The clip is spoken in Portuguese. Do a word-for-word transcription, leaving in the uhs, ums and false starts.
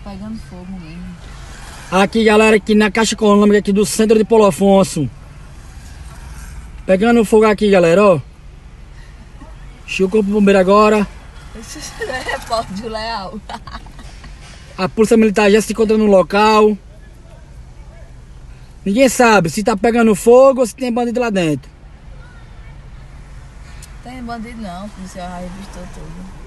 pegando fogo mesmo. Aqui, galera, aqui na Caixa Econômica aqui do centro de Paulo Afonso. Pegando fogo aqui, galera, ó. Chegou o corpo do bombeiro agora. Esse é repórter leal. A polícia militar já se encontra no local. Ninguém sabe se tá pegando fogo ou se tem bandido lá dentro. Tem bandido não, o policial já revistou tudo.